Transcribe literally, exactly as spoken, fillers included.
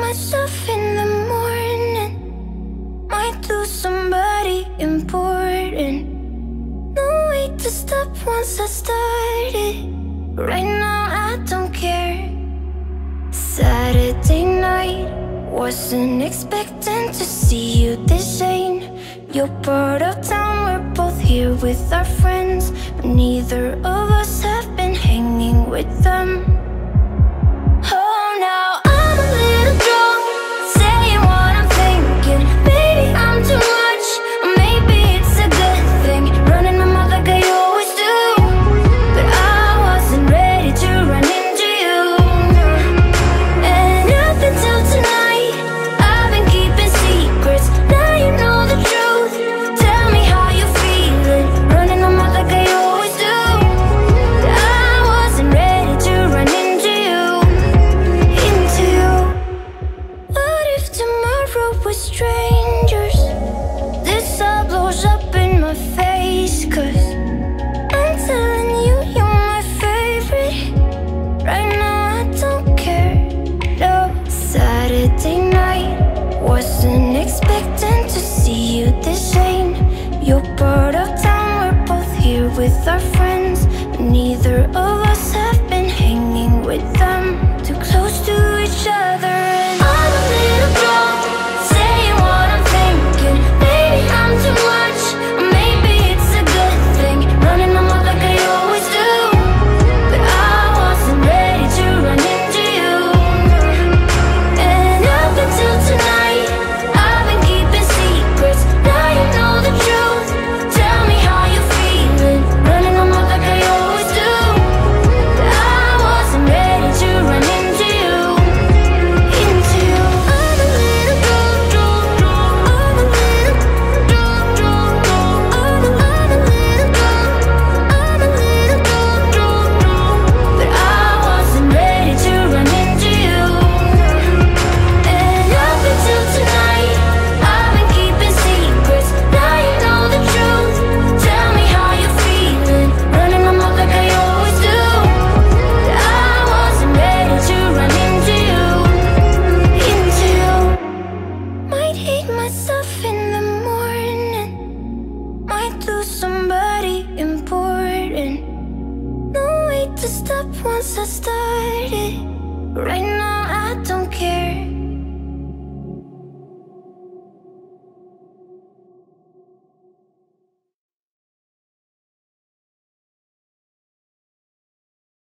myself in the morning. Might do somebody important. No way to stop once I started. Right now I don't care. Saturday night, wasn't expecting to see you this late. You're part of town, we're both here with our friends, but neither of us have been hanging with them. Oh, now I'm a little drunk, saying what I'm thinking. Maybe I'm too much, or maybe it's a good thing. Running my mouth like I always do, but I wasn't ready to run into you. And up until tonight, I've been keeping secrets. Now you know the truth. Tell me how you're feeling. Running my mouth like I always do, but I wasn't ready to run into you. Into you. What if tomorrow we're strangers? This all blows up in my face, 'cause I'm telling you you're my favorite. Right now I don't care. No. Saturday night, wasn't expecting to see you this late. You're part of town, we're both here with our friends, but neither of us have been hanging with them. Too close to each other, and I'm a little drunk, saying what I'm thinking. Maybe I'm too much, or maybe it's a good thing. Running my mouth like I always do, but I wasn't ready to run into you. And up until tonight, I've been keeping secrets. Now you know the truth. Tell me how you're feeling. Running my mouth like I always do, but I wasn't ready to run into you. Into you. I'm a little drunk, drunk, drunk. I'm a little drunk, drunk, drunk. I'm a, I'm a little drunk. I'm a little drunk, drunk, drunk. But I wasn't ready to run into you. And up until tonight, I've been keeping secrets. Now you know the truth. Tell me how you're feeling. Running my mouth like I always do, but I wasn't ready to run into you. Into you. Might hate myself in the morning. Might do somebody important. No way to stop once I started. Right now I don't care.